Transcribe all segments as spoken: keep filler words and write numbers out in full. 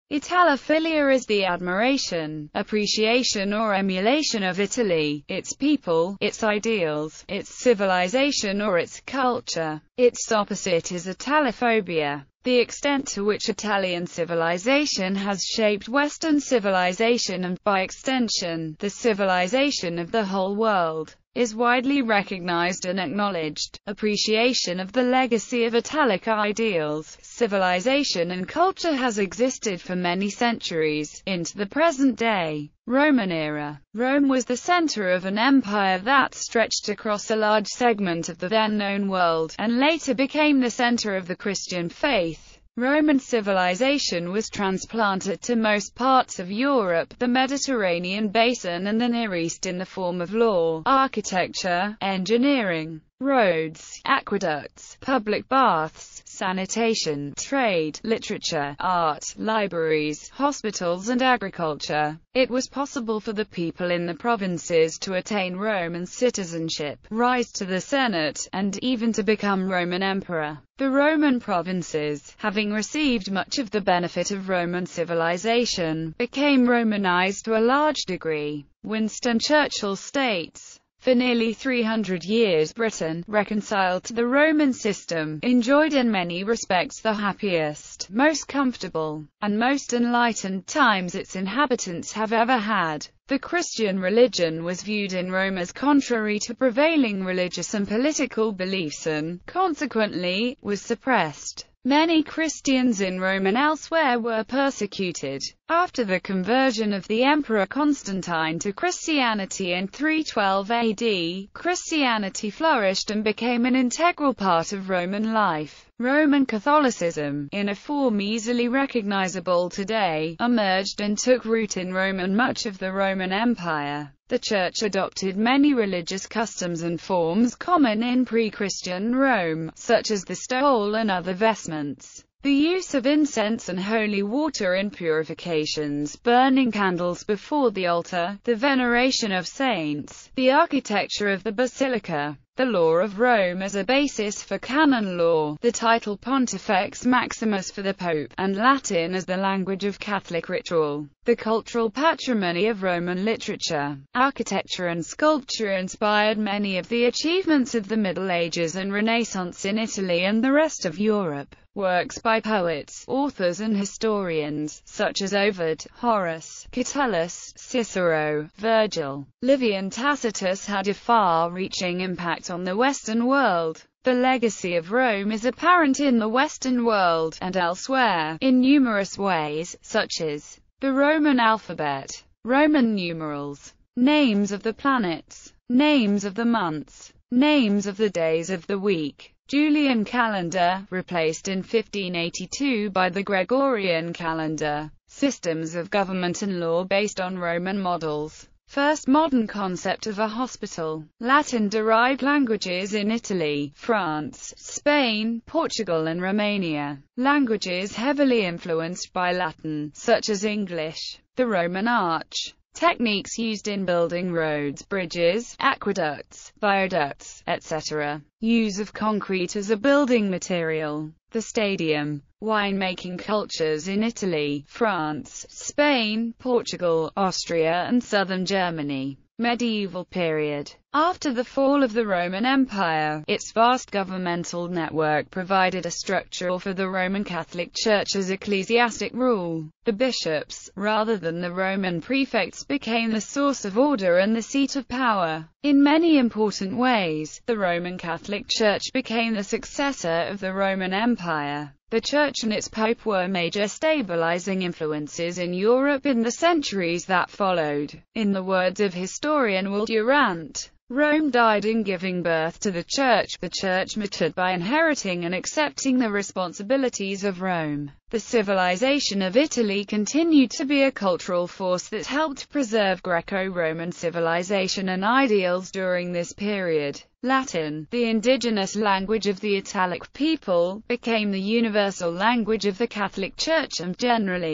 Italophilia is the admiration, appreciation or emulation of Italy, its people, its ideals, its civilization or its culture. Its opposite is Italophobia. The extent to which Italian civilization has shaped Western civilization and, by extension, the civilization of the whole world, is widely recognized and acknowledged. Appreciation of the legacy of Italic ideals, civilization and culture has existed for many centuries, into the present day. Roman era. Rome was the center of an empire that stretched across a large segment of the then-known world, and later became the center of the Christian faith. Roman civilization was transplanted to most parts of Europe, the Mediterranean basin and the Near East in the form of law, architecture, engineering, roads, aqueducts, public baths, sanitation, trade, literature, art, libraries, hospitals and agriculture. It was possible for the people in the provinces to attain Roman citizenship, rise to the Senate, and even to become Roman emperor. The Roman provinces, having received much of the benefit of Roman civilization, became Romanized to a large degree. Winston Churchill states, "For nearly three hundred years Britain, reconciled to the Roman system, enjoyed in many respects the happiest, most comfortable, and most enlightened times its inhabitants have ever had." The Christian religion was viewed in Rome as contrary to prevailing religious and political beliefs and, consequently, was suppressed. Many Christians in Rome and elsewhere were persecuted. After the conversion of the Emperor Constantine to Christianity in three twelve A D, Christianity flourished and became an integral part of Roman life. Roman Catholicism, in a form easily recognizable today, emerged and took root in Rome and much of the Roman Empire. The Church adopted many religious customs and forms common in pre-Christian Rome, such as the stole and other vestments, the use of incense and holy water in purifications, burning candles before the altar, the veneration of saints, the architecture of the basilica, the law of Rome as a basis for canon law, the title Pontifex Maximus for the Pope, and Latin as the language of Catholic ritual. The cultural patrimony of Roman literature, architecture and sculpture inspired many of the achievements of the Middle Ages and Renaissance in Italy and the rest of Europe. Works by poets, authors and historians, such as Ovid, Horace, Catullus, Cicero, Virgil, Livy and Tacitus had a far-reaching impact on the Western world. The legacy of Rome is apparent in the Western world, and elsewhere, in numerous ways, such as the Roman alphabet, Roman numerals, names of the planets, names of the months, names of the days of the week, Julian calendar, replaced in fifteen eighty-two by the Gregorian calendar, systems of government and law based on Roman models, first modern concept of a hospital, Latin-derived languages in Italy, France, Spain, Portugal and Romania, languages heavily influenced by Latin, such as English, the Roman arch, techniques used in building roads, bridges, aqueducts, viaducts, et cetera. Use of concrete as a building material. The stadium. Winemaking cultures in Italy, France, Spain, Portugal, Austria and southern Germany. Medieval period. After the fall of the Roman Empire, its vast governmental network provided a structure for the Roman Catholic Church's ecclesiastic rule. The bishops, rather than the Roman prefects, became the source of order and the seat of power. In many important ways, the Roman Catholic Church became the successor of the Roman Empire. The Church and its Pope were major stabilizing influences in Europe in the centuries that followed. In the words of historian Will Durant, Rome died in giving birth to the Church. The Church matured by inheriting and accepting the responsibilities of Rome. The civilization of Italy continued to be a cultural force that helped preserve Greco-Roman civilization and ideals during this period. Latin, the indigenous language of the Italic people, became the universal language of the Catholic Church and, generally,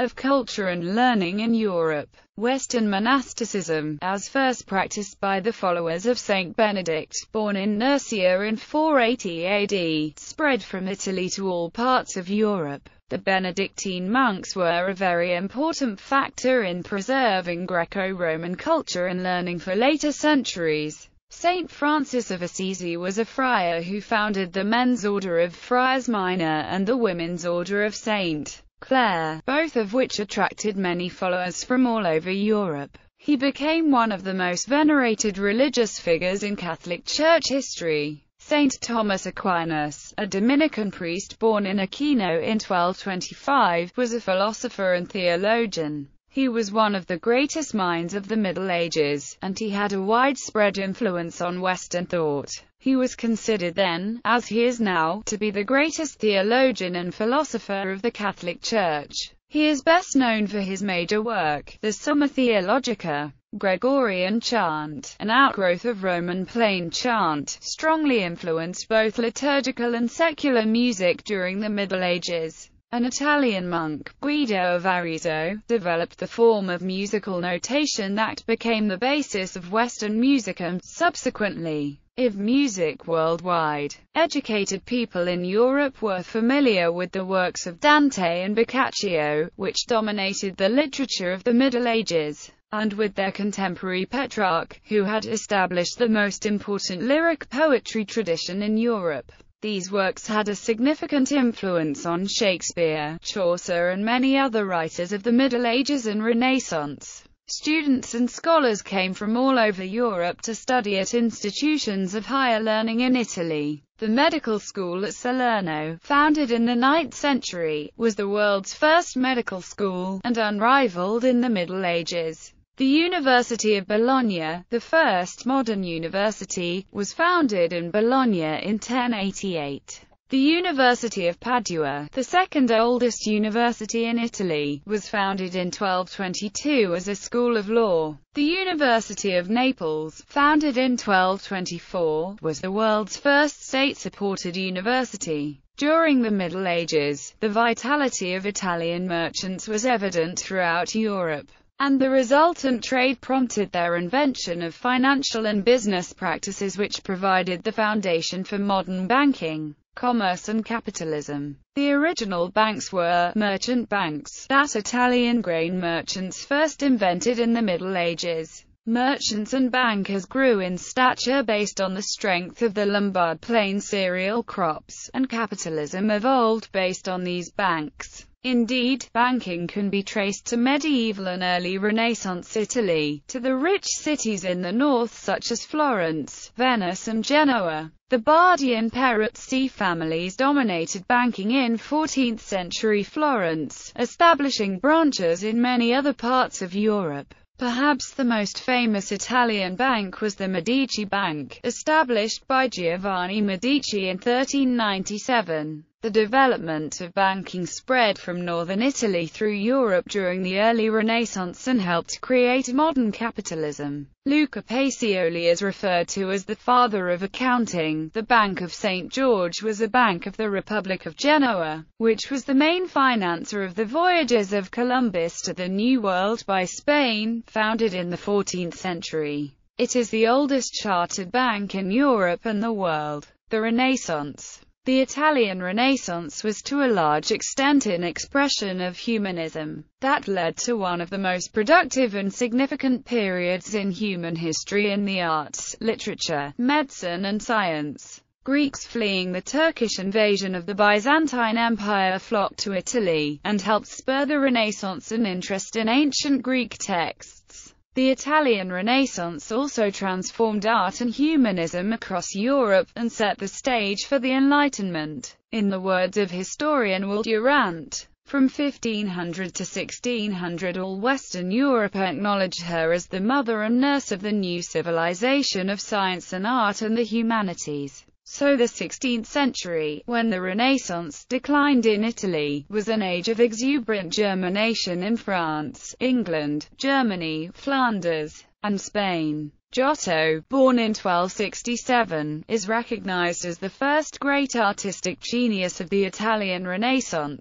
of culture and learning in Europe. Western monasticism, as first practiced by the followers of Saint Benedict, born in Nursia in four eighty A D, spread from Italy to all parts of Europe. The Benedictine monks were a very important factor in preserving Greco-Roman culture and learning for later centuries. Saint Francis of Assisi was a friar who founded the men's order of Friars Minor and the women's order of Saint Clare, both of which attracted many followers from all over Europe. He became one of the most venerated religious figures in Catholic Church history. Saint Thomas Aquinas, a Dominican priest born in Aquino in twelve twenty-five, was a philosopher and theologian. He was one of the greatest minds of the Middle Ages, and he had a widespread influence on Western thought. He was considered then, as he is now, to be the greatest theologian and philosopher of the Catholic Church. He is best known for his major work, the Summa Theologica. Gregorian chant, an outgrowth of Roman plain chant, strongly influenced both liturgical and secular music during the Middle Ages. An Italian monk, Guido of Arezzo, developed the form of musical notation that became the basis of Western music and, subsequently, of music worldwide. Educated people in Europe were familiar with the works of Dante and Boccaccio, which dominated the literature of the Middle Ages, and with their contemporary Petrarch, who had established the most important lyric poetry tradition in Europe. These works had a significant influence on Shakespeare, Chaucer and many other writers of the Middle Ages and Renaissance. Students and scholars came from all over Europe to study at institutions of higher learning in Italy. The medical school at Salerno, founded in the ninth century, was the world's first medical school, and unrivaled in the Middle Ages. The University of Bologna, the first modern university, was founded in Bologna in ten eighty-eight. The University of Padua, the second oldest university in Italy, was founded in twelve twenty-two as a school of law. The University of Naples, founded in twelve twenty-four, was the world's first state-supported university. During the Middle Ages, the vitality of Italian merchants was evident throughout Europe, and the resultant trade prompted their invention of financial and business practices which provided the foundation for modern banking, commerce and capitalism. The original banks were merchant banks that Italian grain merchants first invented in the Middle Ages. Merchants and bankers grew in stature based on the strength of the Lombard plain cereal crops, and capitalism evolved based on these banks. Indeed, banking can be traced to medieval and early Renaissance Italy, to the rich cities in the north such as Florence, Venice and Genoa. The Bardi and Peruzzi families dominated banking in fourteenth century Florence, establishing branches in many other parts of Europe. Perhaps the most famous Italian bank was the Medici Bank, established by Giovanni Medici in thirteen ninety-seven. The development of banking spread from northern Italy through Europe during the early Renaissance and helped create modern capitalism. Luca Pacioli is referred to as the father of accounting. The Bank of Saint George was a bank of the Republic of Genoa, which was the main financer of the voyages of Columbus to the New World by Spain, founded in the fourteenth century. It is the oldest chartered bank in Europe and the world. The Renaissance. The Italian Renaissance was to a large extent an expression of humanism, that led to one of the most productive and significant periods in human history in the arts, literature, medicine and science. Greeks fleeing the Turkish invasion of the Byzantine Empire flocked to Italy, and helped spur the Renaissance and interest in ancient Greek texts. The Italian Renaissance also transformed art and humanism across Europe, and set the stage for the Enlightenment. In the words of historian Will Durant, from fifteen hundred to sixteen hundred all Western Europe acknowledged her as the mother and nurse of the new civilization of science and art and the humanities. So the sixteenth century, when the Renaissance declined in Italy, was an age of exuberant germination in France, England, Germany, Flanders, and Spain. Giotto, born in twelve sixty-seven, is recognized as the first great artistic genius of the Italian Renaissance.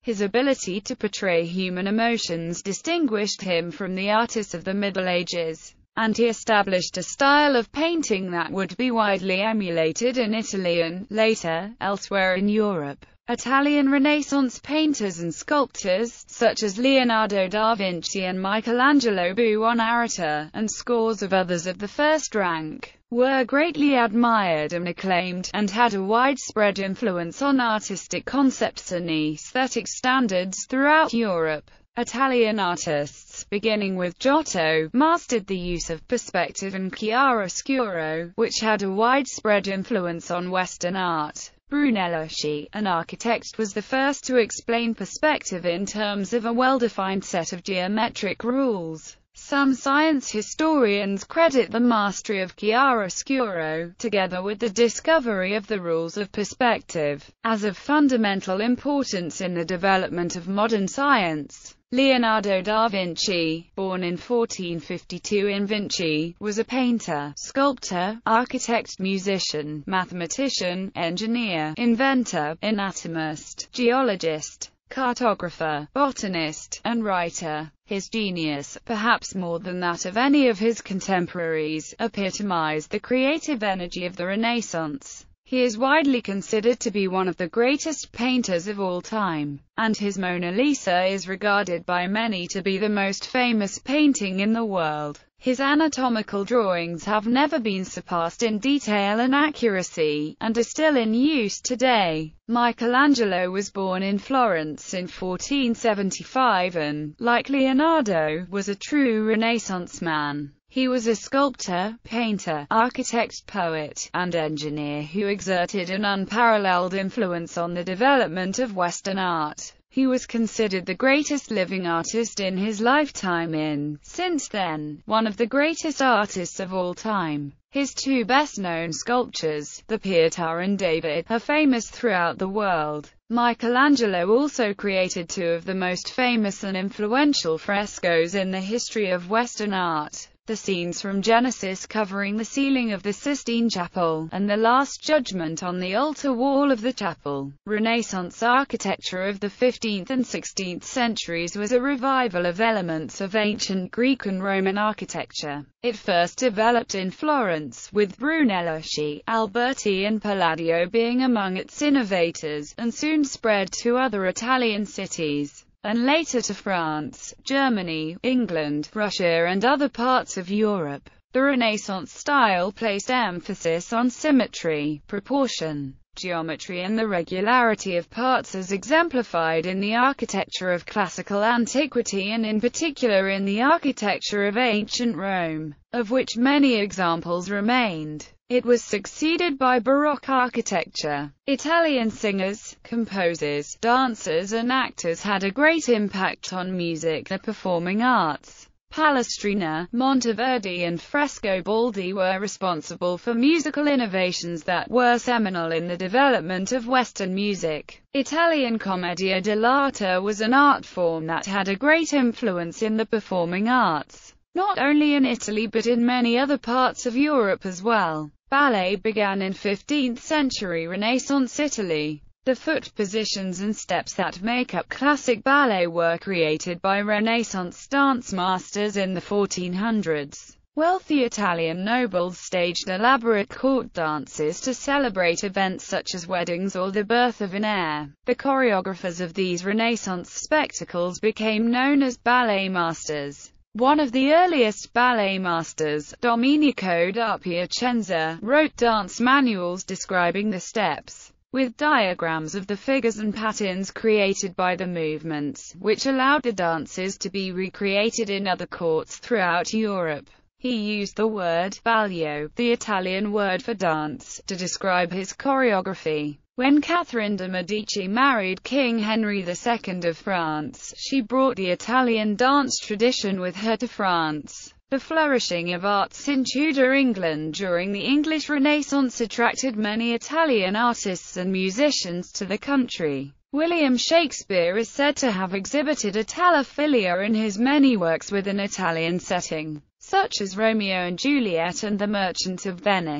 His ability to portray human emotions distinguished him from the artists of the Middle Ages, and he established a style of painting that would be widely emulated in Italy and, later, elsewhere in Europe. Italian Renaissance painters and sculptors, such as Leonardo da Vinci and Michelangelo Buonarrota, and scores of others of the first rank, were greatly admired and acclaimed, and had a widespread influence on artistic concepts and aesthetic standards throughout Europe. Italian artists, beginning with Giotto, mastered the use of perspective and chiaroscuro, which had a widespread influence on Western art. Brunelleschi, an architect, was the first to explain perspective in terms of a well-defined set of geometric rules. Some science historians credit the mastery of chiaroscuro, together with the discovery of the rules of perspective, as of fundamental importance in the development of modern science. Leonardo da Vinci, born in fourteen fifty-two in Vinci, was a painter, sculptor, architect, musician, mathematician, engineer, inventor, anatomist, geologist, cartographer, botanist, and writer. His genius, perhaps more than that of any of his contemporaries, epitomized the creative energy of the Renaissance. He is widely considered to be one of the greatest painters of all time, and his Mona Lisa is regarded by many to be the most famous painting in the world. His anatomical drawings have never been surpassed in detail and accuracy, and are still in use today. Michelangelo was born in Florence in fourteen seventy-five and, like Leonardo, was a true Renaissance man. He was a sculptor, painter, architect, poet, and engineer who exerted an unparalleled influence on the development of Western art. He was considered the greatest living artist in his lifetime and, since then, one of the greatest artists of all time. His two best-known sculptures, the Pietà and David, are famous throughout the world. Michelangelo also created two of the most famous and influential frescoes in the history of Western art. The scenes from Genesis covering the ceiling of the Sistine Chapel, and the Last Judgment on the altar wall of the chapel. Renaissance architecture of the fifteenth and sixteenth centuries was a revival of elements of ancient Greek and Roman architecture. It first developed in Florence, with Brunelleschi, Alberti and Palladio being among its innovators, and soon spread to other Italian cities, and later to France, Germany, England, Russia and other parts of Europe. The Renaissance style placed emphasis on symmetry, proportion, geometry and the regularity of parts as exemplified in the architecture of classical antiquity and in particular in the architecture of ancient Rome, of which many examples remained. It was succeeded by Baroque architecture. Italian singers, composers, dancers and actors had a great impact on music, the performing arts. Palestrina, Monteverdi and Frescobaldi were responsible for musical innovations that were seminal in the development of Western music. Italian commedia dell'arte was an art form that had a great influence in the performing arts, not only in Italy but in many other parts of Europe as well. Ballet began in fifteenth century Renaissance Italy. The foot positions and steps that make up classic ballet were created by Renaissance dance masters in the fourteen hundreds. Wealthy Italian nobles staged elaborate court dances to celebrate events such as weddings or the birth of an heir. The choreographers of these Renaissance spectacles became known as ballet masters. One of the earliest ballet masters, Domenico da Piacenza, wrote dance manuals describing the steps, with diagrams of the figures and patterns created by the movements, which allowed the dances to be recreated in other courts throughout Europe. He used the word ballo, the Italian word for dance, to describe his choreography. When Catherine de' Medici married King Henry the Second of France, she brought the Italian dance tradition with her to France. The flourishing of arts in Tudor England during the English Renaissance attracted many Italian artists and musicians to the country. William Shakespeare is said to have exhibited Italophilia in his many works with an Italian setting, such as Romeo and Juliet and The Merchant of Venice.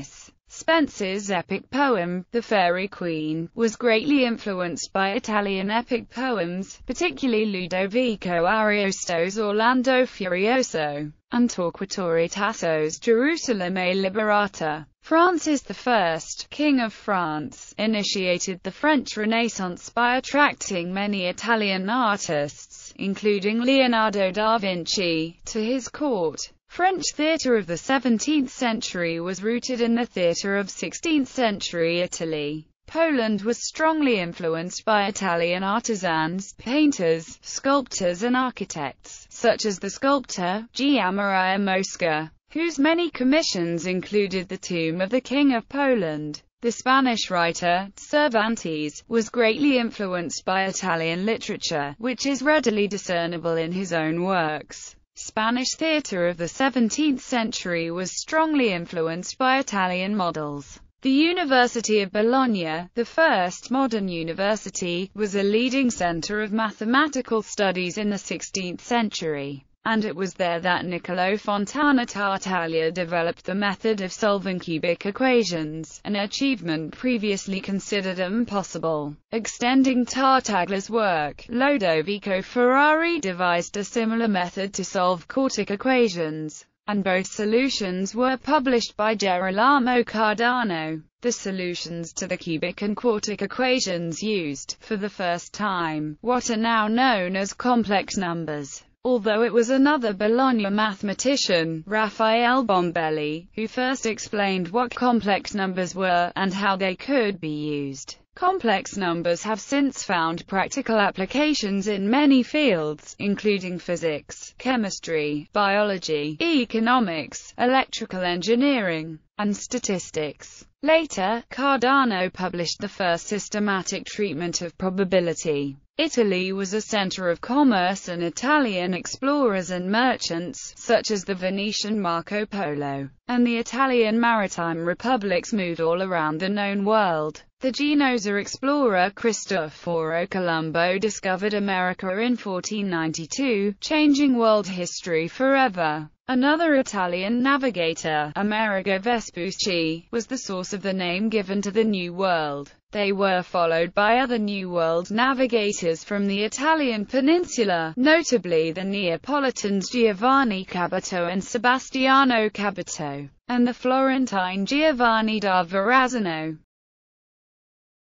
Spenser's epic poem, The Faerie Queene, was greatly influenced by Italian epic poems, particularly Ludovico Ariosto's Orlando Furioso, and Torquatore Tasso's Gerusalemme Liberata. Francis the First, King of France, initiated the French Renaissance by attracting many Italian artists, including Leonardo da Vinci, to his court. French theatre of the seventeenth century was rooted in the theatre of sixteenth century Italy. Poland was strongly influenced by Italian artisans, painters, sculptors and architects, such as the sculptor Gianmaria Mosca, whose many commissions included the tomb of the King of Poland. The Spanish writer, Cervantes, was greatly influenced by Italian literature, which is readily discernible in his own works. Spanish theatre of the seventeenth century was strongly influenced by Italian models. The University of Bologna, the first modern university, was a leading center of mathematical studies in the sixteenth century, and it was there that Niccolò Fontana Tartaglia developed the method of solving cubic equations, an achievement previously considered impossible. Extending Tartaglia's work, Lodovico Ferrari devised a similar method to solve quartic equations, and both solutions were published by Gerolamo Cardano. The solutions to the cubic and quartic equations used, for the first time, what are now known as complex numbers. Although it was another Bologna mathematician, Raphael Bombelli, who first explained what complex numbers were, and how they could be used. Complex numbers have since found practical applications in many fields, including physics, chemistry, biology, economics, electrical engineering, and statistics. Later, Cardano published the first systematic treatment of probability. Italy was a center of commerce, and Italian explorers and merchants, such as the Venetian Marco Polo, and the Italian maritime republics moved all around the known world. The Genoese explorer Cristoforo Colombo discovered America in fourteen ninety-two, changing world history forever. Another Italian navigator, Amerigo Vespucci, was the source of the name given to the New World. They were followed by other New World navigators from the Italian peninsula, notably the Neapolitans Giovanni Caboto and Sebastiano Caboto, and the Florentine Giovanni da Verrazzano.